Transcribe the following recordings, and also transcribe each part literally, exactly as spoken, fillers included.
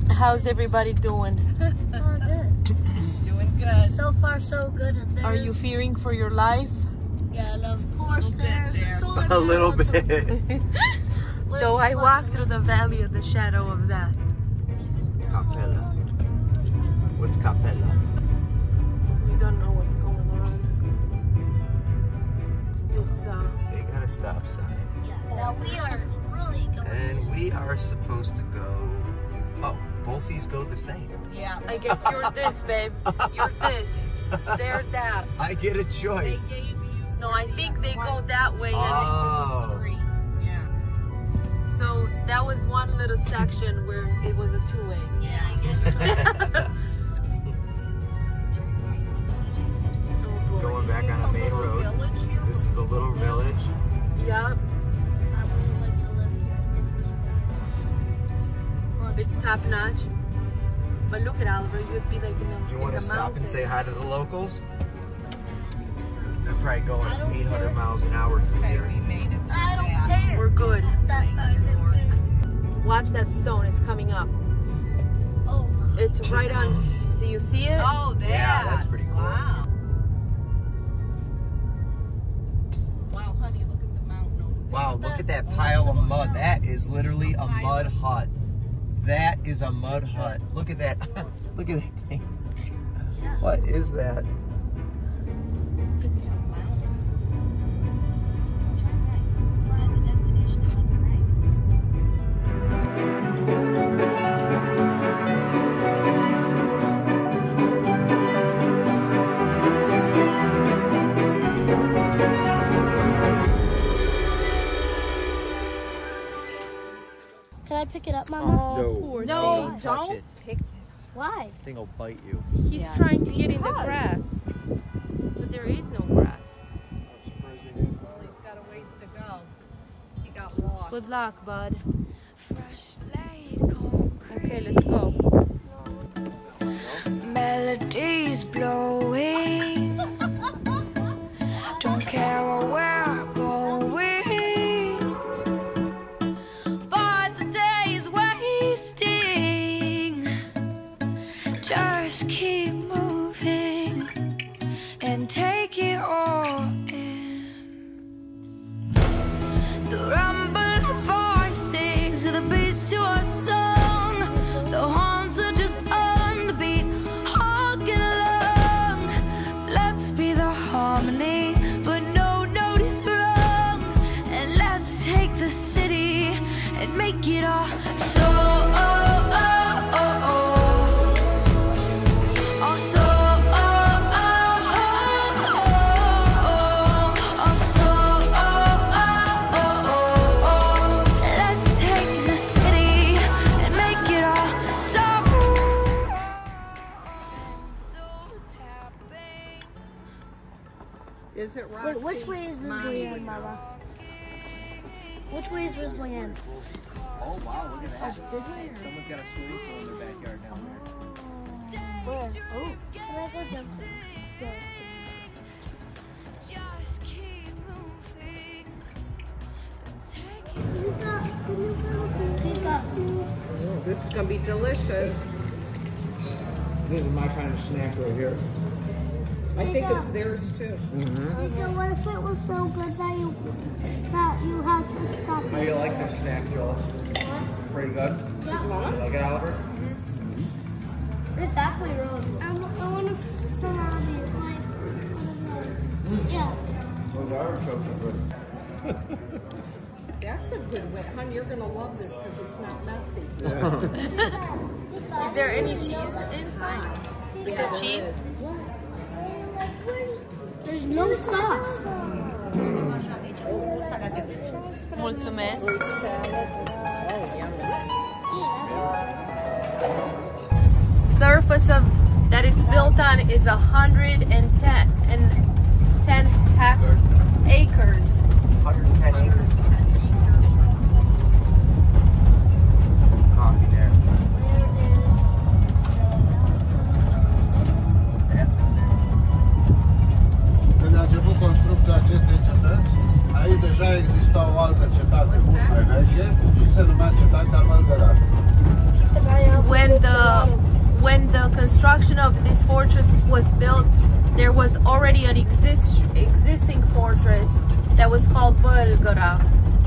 How's everybody doing? Oh, good. Doing good. So far, so good. And Are you fearing for your life? Yeah, and of course there's a solar A little bit. So I walk through the valley of the shadow of that. Capella. What's Capella? We don't know what's going on. It's this, uh... They got a stop sign. Yeah, now we are really going And to... we are supposed to go... Oh, both these go the same. Yeah. I guess you're this, babe. You're this. They're that. I get a They choice. gave you. No, I think they go that way. Oh. Street. Yeah. So that was one little section where it was a two-way. Yeah, I guess so. Oh, Going back Is on this a main little road. village here? This is a little village. yeah, I would like to live here. I think it's it's top-notch. But look at Oliver, you'd be like in the You in want the to stop mountain. and say hi to the locals? They're probably going I don't eight hundred care. miles an hour through Okay, here. we made it. I don't Yeah. care. We're good. That I Watch that stone, it's coming up. Oh, my. It's right on, do you see it? Oh, that. Yeah, that's pretty cool. Wow. Wow, honey, look at the mountain over there. Wow, look at that pile of mud. That is literally a mud hut. That is a mud hut. Look at that. Look at that thing. Yeah. What is that? It's a mountain. Turn right. Find the destination is on your right. Can I pick it up, Mama? No. poor No, Don't touch it. pick Why? That thing will bite you. He's Yeah. trying to get in the Because. grass. But there is no grass. Well, he's got a ways to go. He got lost. Good luck, bud. Fresh laid concrete. Okay, let's go. Melodies blowing. Don't care where we're going, but the day's wasting. Just keep moving and take it all in. The rumble of voices, the beats to our song. The horns are just on the beat, honking along. Let's be the harmony, but no note is wrong. And let's take the city and make it all so. Oh, oh, oh, oh. Oh, so. Oh, oh, oh, oh. Oh, so. Oh, oh, oh, oh. Let's take the city and make it all so. So tapping. Is it right? Wait, which way is this going in, Mama? Which way is this going in? Oh wow, look at that. This way. Someone's got a swimming pool in their backyard down there. Where? Oh. Can I go down? Just keep moving and take it. This is gonna be delicious. This is my kind of snack right here. I think it's theirs too. So what if it was so good that you that you had to stop How do you like this snack, Joel? Pretty good? Yeah. You like it, Oliver? It's actually really good. I, I want to some of these, like, yeah. Those artichokes are good. That's a good one. Hon, you're gonna love this because it's not messy. Is there any cheese inside? Is there cheese? There's no sauce. Mulțumesc. Surface of that it's built on is a hundred and ten and ten hectares. acres. one hundred ten acres. Coffee there. Când a început construcția acestei cetăți, aici deja exista o altă cetate mult mai veche și se numea cetatea Alba-Carolina. When construction of this fortress was built, there was already an exist, existing fortress that was called Alba-Carolina.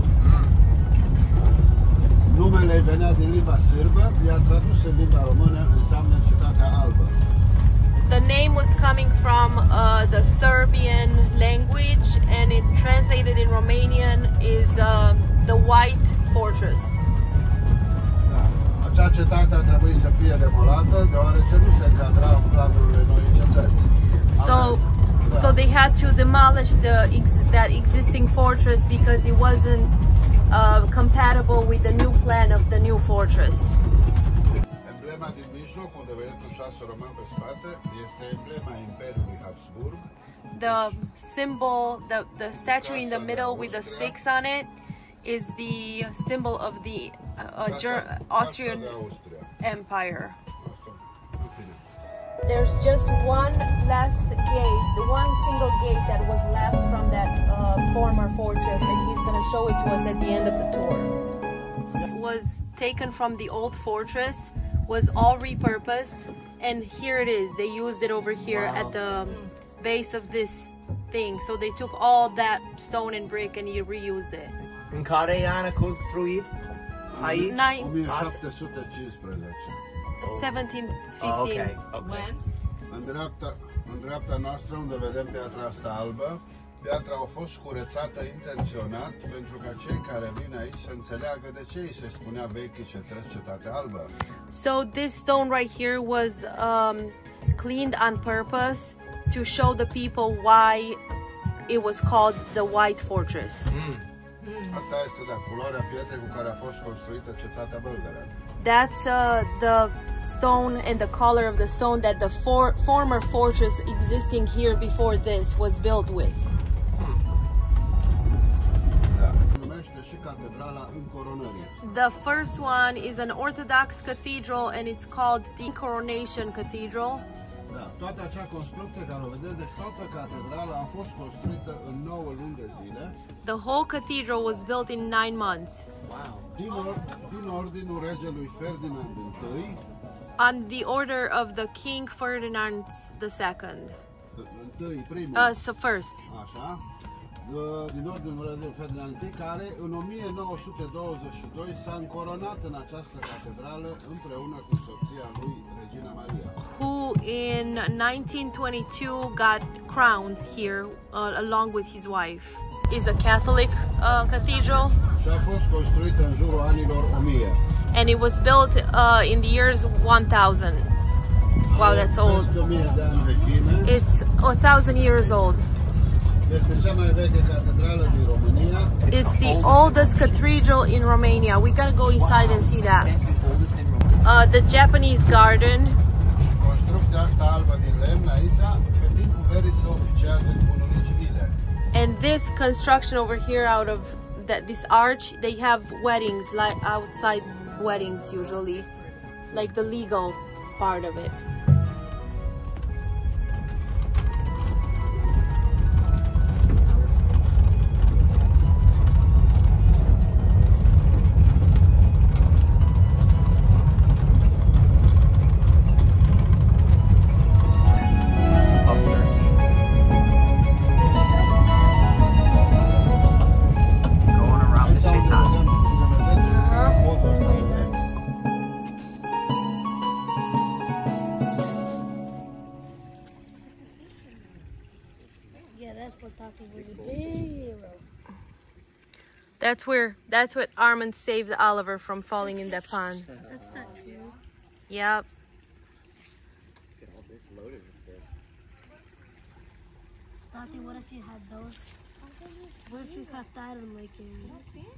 Numele venea din limba sârbă, iar tradus în limba română înseamnă cetatea albă. The name was coming from uh, the Serbian language, and it translated in Romanian is uh, the White Fortress. Da. Acea cetate a trebuit să fie demolată, deoarece nu se încadra în planurile noii cetăți. So, so they had to demolish the ex that existing fortress because it wasn't uh, compatible with the new plan of the new fortress. Emblema din mijloc, unde vedeți un șase roman pe spate, este emblema Imperiului Habsburg. The symbol, the, the statue in the middle with the six on it is the symbol of the uh, uh, Ger Austrian Empire. There's just one last gate, the one single gate that was left from that uh, former fortress, and he's going to show it to us at the end of the tour. It was taken from the old fortress, was all repurposed, and here it is. They used it over here wow. at the base of this thing. So they took all that stone and brick and you reused it. În care an a construit aici? seventeen fifteen. Oh, okay. Okay. When? În dreapta, în dreapta noastră, unde vedem piatra asta albă, piatra a fost curățată intenționat pentru ca cei care vin aici să înțeleagă de ce îi se spunea vechi cetăți cetatea albă. So this stone right here was um, cleaned on purpose to show the people why it was called the White Fortress. Mm. Asta este de culoarea pietrei cu care a fost construită cetatea Belgorod. That's uh, the stone and the color of the stone that the for former fortress existing here before this was built with. The first one is an Orthodox cathedral and it's called the Coronation Cathedral. Da, toată acea construcție care o vedeți, deci toată catedrala a fost construită în nouă luni de zile. The whole cathedral was built in nine months. Wow. Din, or, din ordinul regelui Ferdinand I. On the order of the King Ferdinand the Second. Întâi, primul. Uh, so first. Așa. Din ordinul regelui Ferdinand I, care în o mie nouă sute douăzeci și doi s-a încoronat în această catedrală împreună cu soția lui, Regina Maria. Who in nineteen twenty-two got crowned here uh, along with his wife. Is a Catholic uh, cathedral. Și a fost construită în jurul anilor o mie. And it was built uh, in the years one thousand. Wow, that's old. It's a thousand years old. Este cea mai veche catedrală din România. It's the oldest cathedral in Romania. We gotta go inside and see that. Uh, the Japanese garden. Construcția asta albă din lemn aici, pe timpul verii se oficiază în bunurile civile. And this construction over here, out of that this arch, they have weddings, like outside weddings usually, like the legal part of it. That's where, that's what Armand saved Oliver from falling in that pond. That's not true. Yep. Tati, what if you had those? What if you caught that in Lake Erie?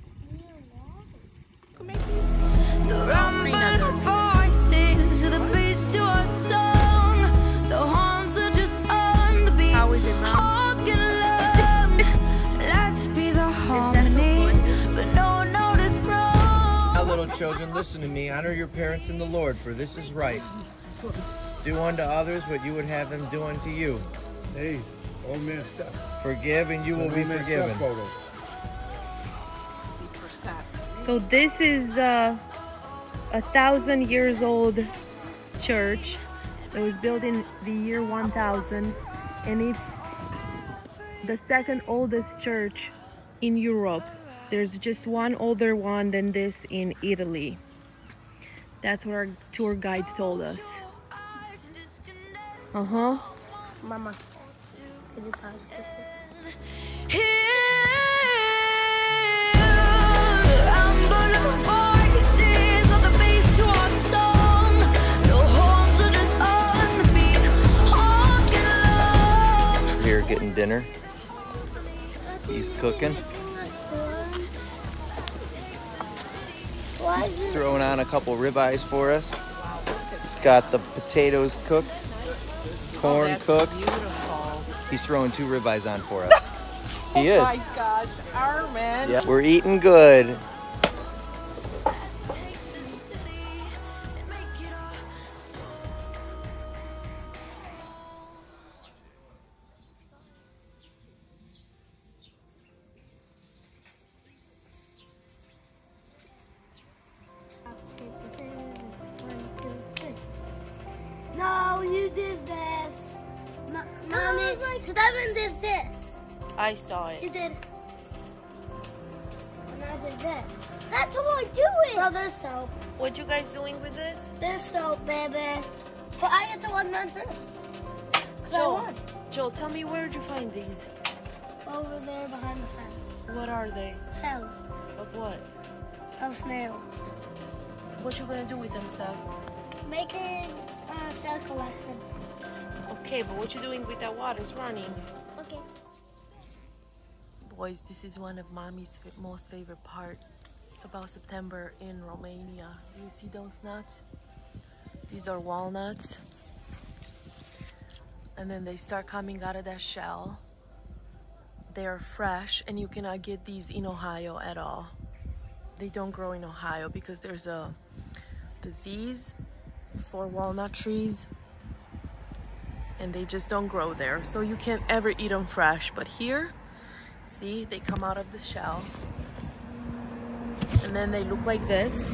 The rumbling voices of the beast to our song. The horns are just on the beat. How is it, Mom? Hugging love. Let's be the harmony, but no notice wrong. Now, little children, listen to me. Honor your parents in the Lord, for this is right. Do unto others what you would have them do unto you. Hey, old man stuff. Forgive and you will be forgiven. So this is uh, a thousand years old church, It was built in the year one thousand, and it's the second oldest church in Europe. There's just one older one than this in Italy. That's what our tour guide told us. Uh-huh. Mama, can you pause this? Here getting dinner. He's cooking. Throwing on a couple ribeyes for us. He's got the potatoes cooked, corn Oh, cooked. Beautiful. He's throwing two ribeyes on for us. He is. Oh my gosh, Armin. Yeah, we're eating good. No, you did this. M Mommy, like, Stephen did this. I saw You it. did. And I did this. That's what I'm doing. So there's soap. What you guys doing with this? There's soap, baby. But I get to one man first. 'Cause I Joel, won. Joel, tell me, where did you find these? Over there behind the fence. What are they? Shells Of what? of snails. What you gonna do with them, Steph? Making a shell collection. Okay, but what you doing with that water? It's running. Okay. Boys, this is one of Mommy's fa most favorite part about September in Romania. Do you see those nuts? These are walnuts. And then they start coming out of that shell. They are fresh, and you cannot get these in Ohio at all. They don't grow in Ohio because there's a disease for walnut trees, and they just don't grow there. So you can't ever eat them fresh. But here, see, they come out of the shell, and then they look like this.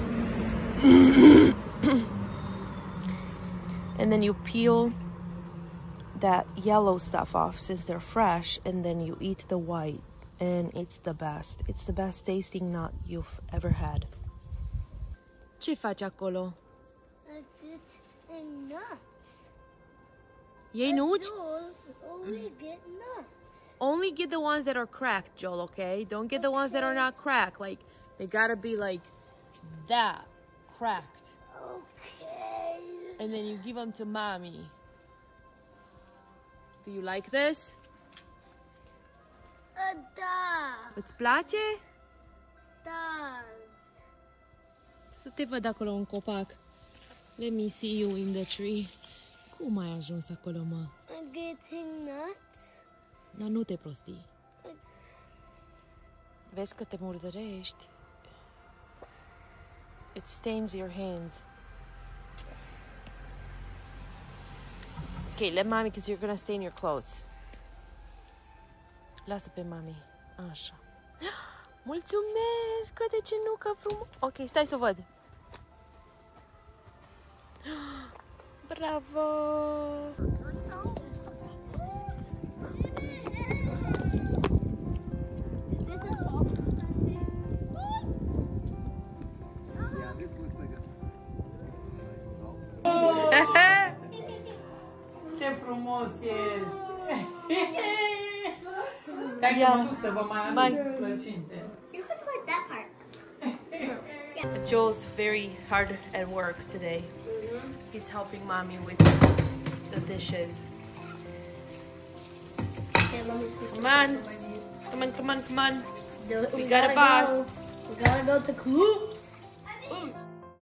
And then you peel that yellow stuff off since they're fresh, and then you eat the white, and it's the best. It's the best tasting nut you've ever had. Ce faci acolo? And nuts. Iei nuci? Joel, only get nuts. Only get the ones that are cracked, Joel, okay? Don't get the ones that are not cracked. Like, they gotta be like that, cracked. Okay. And then you give them to Mommy. Do you like this? Uh, da. Îți place? Does. Să te văd acolo în copac. Let me see you in the tree. Cum ai ajuns acolo, mă? I'm getting nuts. Dar nu te prosti. Vezi că te murdărești. It stains your hands. Okay, let Mommy, because you're gonna stain your clothes. Lasă pe Mommy. Așa. Mulțumesc! Că de ce nu, că frumos. Ok, stai să văd. Bravo! Yeah, this looks like a Ce frumos ești! Hai că mă duc să vă mai aduc plăcinte. You can put that part. Joel's very hard at work today. He's helping Mommy with the dishes. Come on. Come on, come on, come on. We got a boss. We gotta go to cook. Ooh.